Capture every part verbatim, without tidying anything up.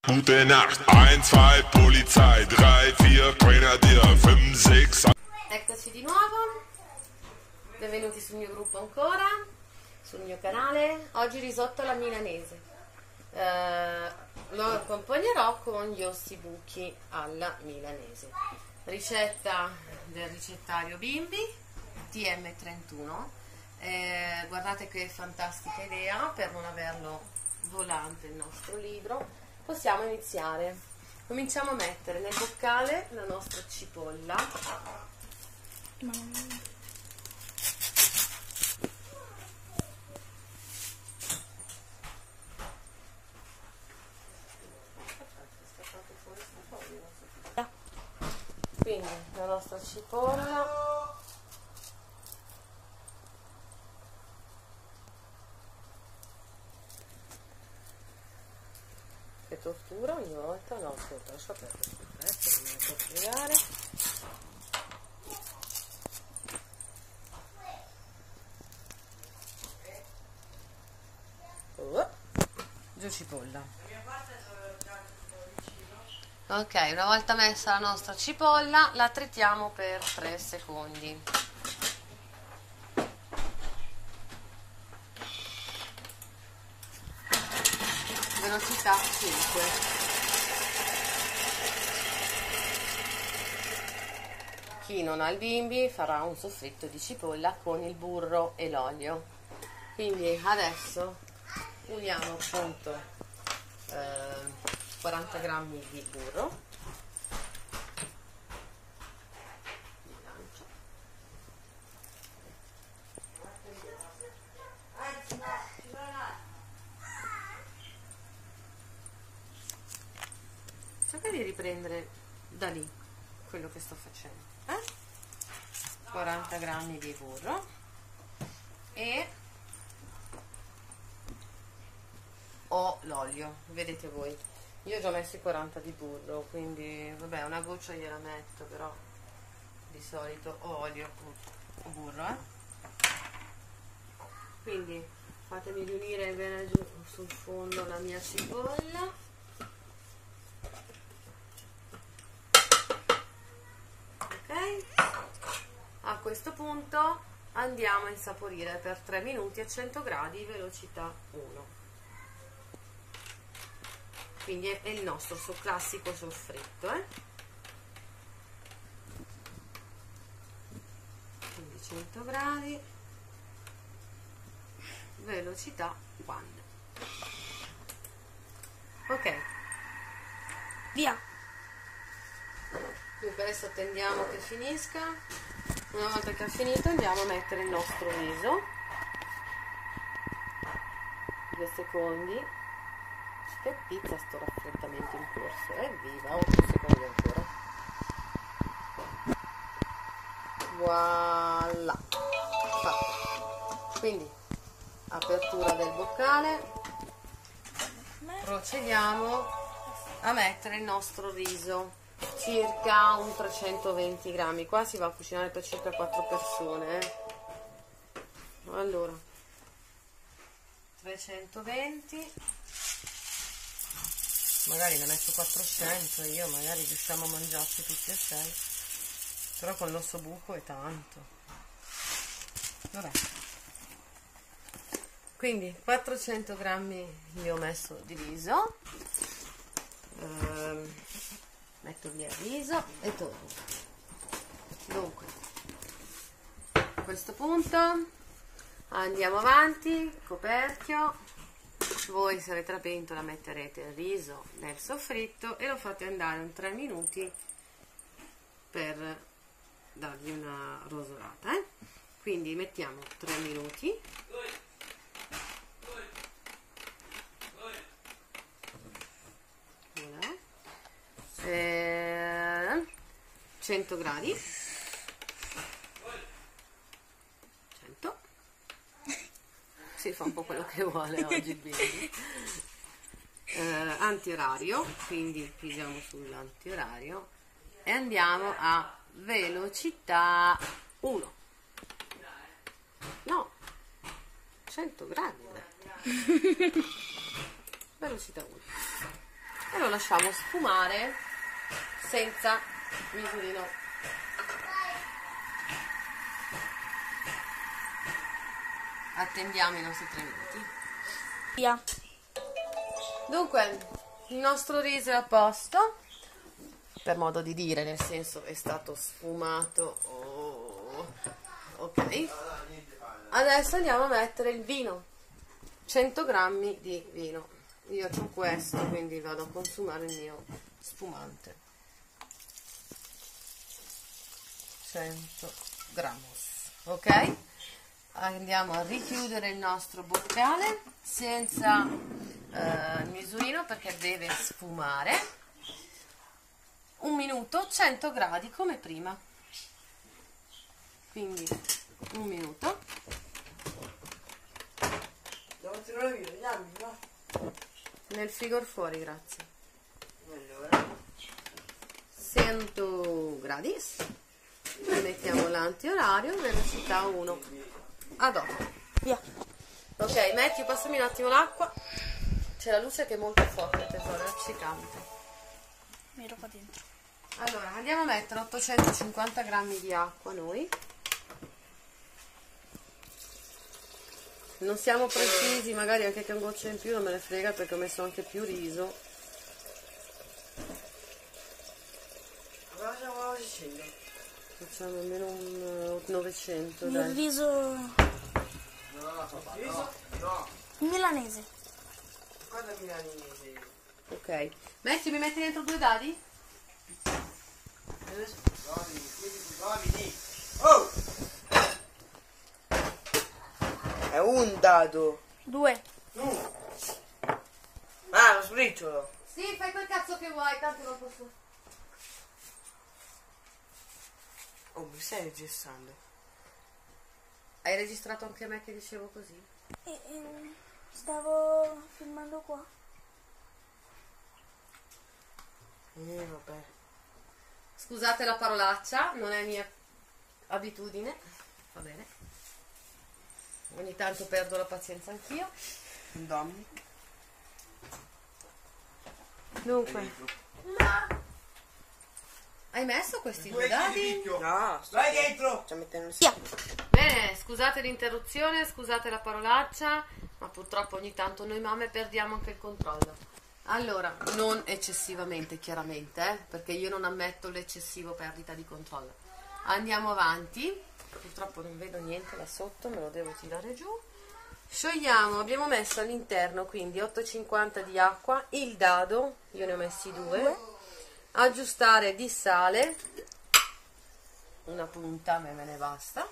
Gute Nacht, eins, zwei, Polizei, drei, vier, Grenadier, fünf, sechs. Eccoci di nuovo, benvenuti sul mio gruppo ancora, sul mio canale. Oggi risotto alla milanese, eh, lo accompagnerò con gli ossibuchi alla milanese. Ricetta del ricettario Bimbi T M trentuno, eh, guardate che fantastica idea per non averlo volante il nostro libro. Possiamo iniziare. Cominciamo a mettere nel boccale la nostra cipolla. Quindi la nostra cipolla. Che tortura ogni volta, no, aspetta, lascia perdere, adesso mi metto a spiegare. Oh, giù cipolla. Ok, una volta messa la nostra cipolla, la trittiamo per tre secondi. Velocità cinque. Chi non ha il bimbi farà un soffritto di cipolla con il burro e l'olio. Quindi adesso uniamo appunto eh, quaranta grammi di burro, cerca di riprendere da lì quello che sto facendo, eh? quaranta grammi di burro e ho l'olio, vedete voi, io ho già messo i quaranta di burro, quindi vabbè, una goccia gliela metto, però di solito ho olio o burro, eh? Quindi fatemi riunire bene giù sul fondo la mia cipolla. A questo punto andiamo a insaporire per tre minuti a cento gradi, velocità uno. Quindi è il nostro suo classico soffritto, eh? Quindi cento gradi, velocità uno. Ok, via. Dunque adesso attendiamo che finisca. Una volta che ha finito andiamo a mettere il nostro riso, due secondi. Che pizza sto raffreddamento in corso, evviva, otto secondi ancora. Voilà, fatto. Quindi apertura del boccale, procediamo a mettere il nostro riso, circa un trecentoventi grammi. Qua si va a cucinare per circa quattro persone, eh. Allora trecentoventi, magari ne metto quattrocento io, magari riusciamo a mangiarci tutti e sei, però con l'osso buco è tanto. Vabbè, quindi quattrocento grammi li ho messo di riso. ehm, metto via il riso e torno. Dunque a questo punto andiamo avanti, coperchio. Voi se avete la pentola metterete il riso nel soffritto e lo fate andare in tre minuti per dargli una rosolata, eh? Quindi mettiamo tre minuti. Eh, cento gradi, cento, si fa un po' quello che vuole oggi il bimbi. eh, antiorario, quindi pigiamo sull'antiorario e andiamo a velocità uno, no, cento gradi, velocità uno. e lo lasciamo sfumare senza misurino. Attendiamo i nostri tre minuti. Via. Dunque, il nostro riso è a posto, per modo di dire, nel senso è stato sfumato. Oh, ok. Adesso andiamo a mettere il vino, cento grammi di vino. Io ho questo, quindi vado a consumare il mio spumante. cento grammi, ok? Andiamo a richiudere il nostro boccale senza eh, il misurino perché deve sfumare. Un minuto, cento gradi come prima. Quindi un minuto. Devo tirare via gli anni, no? Nel frigo fuori, grazie. Allora. cento gradi. Mettiamo l'antiorario, velocità uno. A dopo. Via. Ok, metti, passami un attimo l'acqua. C'è la luce che è molto forte, tesoro, è accecante. Mi ero qua dentro. Allora, andiamo a mettere ottocentocinquanta grammi di acqua noi. Non siamo precisi, magari anche che un goccio in più non me ne frega perché ho messo anche più riso. Cosa stiamo facendo? Facciamo almeno un novecento, Il dai. riso Riso? No. milanese. Cosa milanese? Ok. Metti, mi metti dentro due dadi? Oh! È un dado. Due. Mm. Ah, lo sbriciolo. Sì, fai quel cazzo che vuoi, tanto non posso. Oh, mi stai registrando? Hai registrato anche me che dicevo così? E, e, stavo filmando qua. Eh, vabbè. Scusate la parolaccia, non è mia abitudine. Va bene. Ogni tanto perdo la pazienza anch'io. Dominic. Dunque. Hai messo questi due dadi? No, vai dentro. Sto mettendo il Via. Bene, scusate l'interruzione, scusate la parolaccia, ma purtroppo ogni tanto noi mamme perdiamo anche il controllo. Allora, non eccessivamente chiaramente, eh, perché io non ammetto l'eccessivo perdita di controllo. Andiamo avanti, purtroppo non vedo niente là sotto, me lo devo tirare giù. Sciogliamo, abbiamo messo all'interno quindi ottocentocinquanta di acqua, il dado, io ne ho messi due, aggiustare di sale, una punta, a me me ne basta,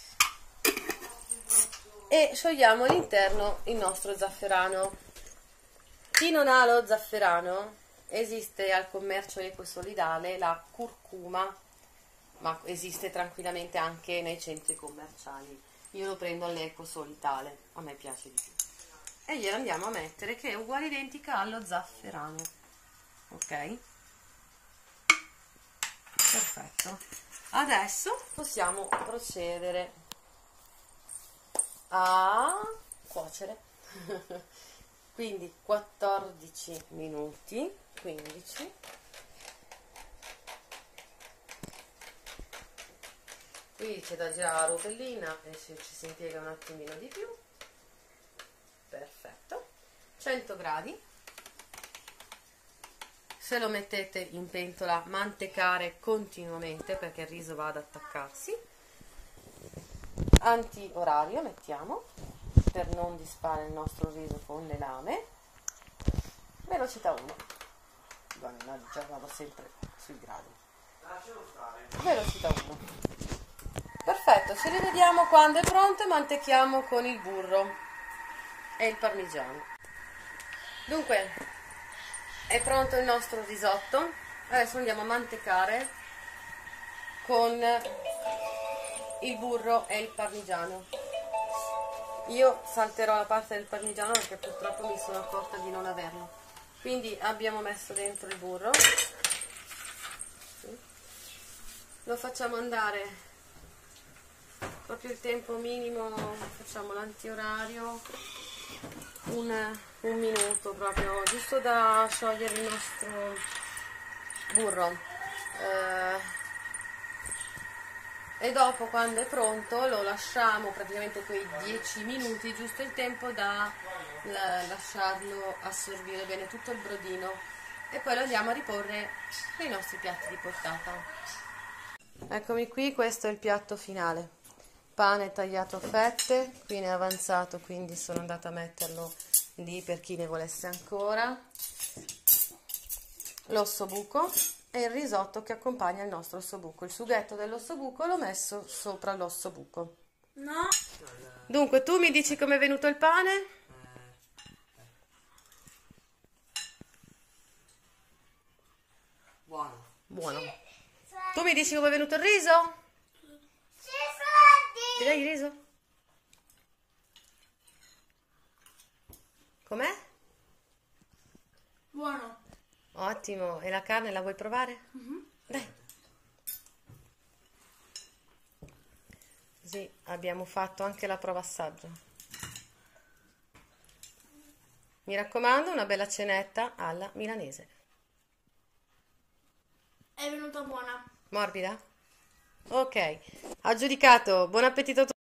e sciogliamo all'interno il nostro zafferano. Chi non ha lo zafferano, esiste al commercio ecosolidale la curcuma, ma esiste tranquillamente anche nei centri commerciali. Io lo prendo all'ecosolitale, a me piace di più. E glielo andiamo a mettere, che è uguale identica allo zafferano. Ok? Perfetto. Adesso possiamo procedere a cuocere. Quindi quattordici minuti, quindici. Qui c'è da girare la rotellina e ci, ci si impiega un attimino di più. Perfetto. cento gradi. Se lo mettete in pentola, mantecare continuamente perché il riso va ad attaccarsi. Anti-orario mettiamo per non disfare il nostro riso con le lame. Velocità uno. Già vado sempre sui gradi. Velocità uno. Perfetto, ci rivediamo quando è pronto e mantechiamo con il burro e il parmigiano. Dunque, è pronto il nostro risotto. Adesso andiamo a mantecare con il burro e il parmigiano. Io salterò la parte del parmigiano perché purtroppo mi sono accorta di non averlo. Quindi abbiamo messo dentro il burro. Lo facciamo andare proprio il tempo minimo, facciamo l'antiorario un, un minuto proprio, giusto da sciogliere il nostro burro. Eh, e dopo, quando è pronto, lo lasciamo praticamente quei dieci minuti, giusto il tempo da la, lasciarlo assorbire bene tutto il brodino, e poi lo andiamo a riporre nei nostri piatti di portata. Eccomi qui, questo è il piatto finale. Pane tagliato a fette, qui ne è avanzato, quindi sono andata a metterlo lì per chi ne volesse ancora. L'ossobuco e il risotto che accompagna il nostro ossobuco. Il sughetto dell'ossobuco l'ho messo sopra l'ossobuco. No. Dunque, tu mi dici com'è venuto il pane? Buono. Buono. Tu mi dici com'è venuto il riso? Ti dai il riso? Com'è? Buono. Ottimo. E la carne la vuoi provare? Mm-hmm. Dai. Così abbiamo fatto anche la prova assaggio. Mi raccomando, una bella cenetta alla milanese. È venuta buona. Morbida? Ok. Aggiudicato. Buon appetito a tutti.